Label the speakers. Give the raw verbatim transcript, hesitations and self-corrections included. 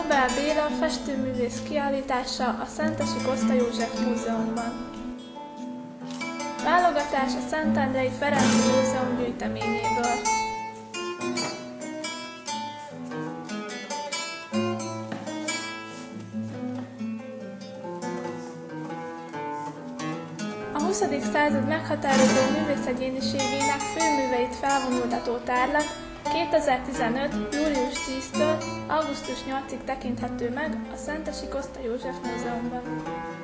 Speaker 1: Nobel Béla festőművész kiállítása a Szentesi Koszta József Múzeumban. Válogatás a Szentendrei Ferenc Múzeum gyűjteményéből. A huszadik század meghatározó művészegyéniségének főműveit felvonultató tárlat kétezer-tizenöt. július tízedikétől augusztus nyolcadikáig tekinthető meg a Szentesi Koszta József Múzeumban.